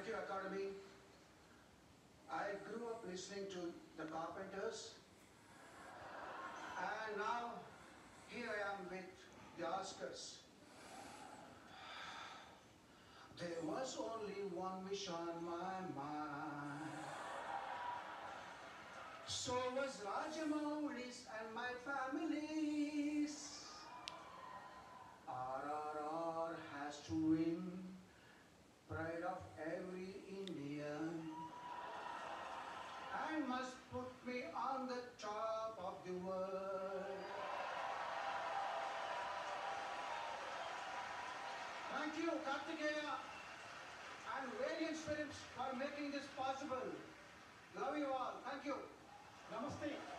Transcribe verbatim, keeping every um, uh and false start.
you, Academy. I grew up listening to the Carpenters, and now here I am with the Oscars. There was only one wish on my mind. So was Rajamouli's and my family's. R R R has to win, pride of every Indian, and must put me on the top of the world. Thank you, Kartikeya and Variance Films for making this possible. Love you all. Thank you. Namaste.